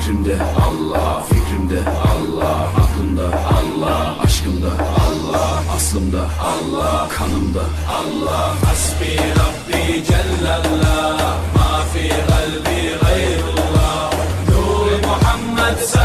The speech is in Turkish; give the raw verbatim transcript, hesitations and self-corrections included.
Fikrimde Allah, fikrimde Allah, aklımda Allah, aşkımda Allah, aslımda Allah, kanımda Allah. Hasbi Rabbi Cellallah, ma fi kalbi gayrullah, Nur Muhammed